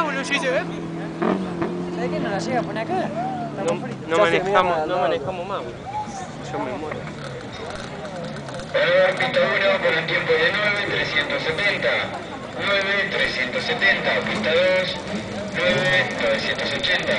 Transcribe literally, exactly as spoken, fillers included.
boludo, yo hice, ¿ves? ¿Sabes qué? No la llega a poner acá. No, no manejamos, no manejamos más, boludo. Yo me muero. Eh, pista uno con un tiempo de nueve trescientos setenta. nueve trescientos setenta. Pista dos, nueve novecientos ochenta.